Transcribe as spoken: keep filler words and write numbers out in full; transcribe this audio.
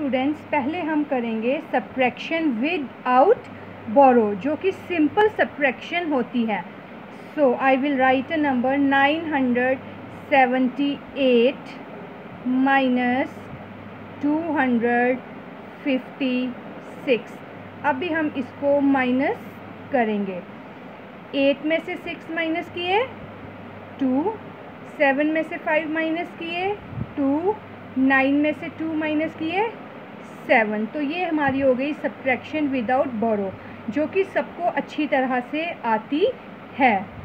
Students, पहले हम करेंगे सब्ट्रैक्शन विद आउट बोरो, जो कि सिंपल सब्ट्रैक्शन होती है। So I will write a number nine hundred seventy eight minus two hundred fifty six. अभी हम इसको माइनस करेंगे। एट में से सिक्स माइनस किए टू, सेवन में से फाइव माइनस किए टू, नाइन में से टू माइनस किए सेवन। तो ये हमारी हो गई सब्ट्रैक्शन विदाउट बोरो, जो कि सबको अच्छी तरह से आती है।